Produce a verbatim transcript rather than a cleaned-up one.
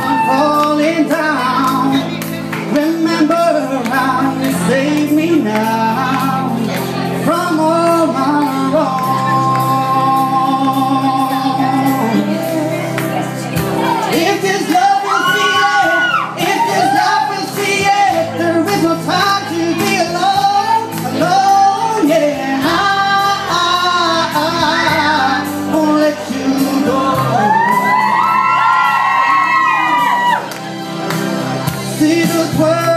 I'm falling down. Remember how you saved me now from all my wrong. If this love is feeling, if this love is feeling, there is no time to be alone, alone, yeah. I, I, I won't let you go. See the world.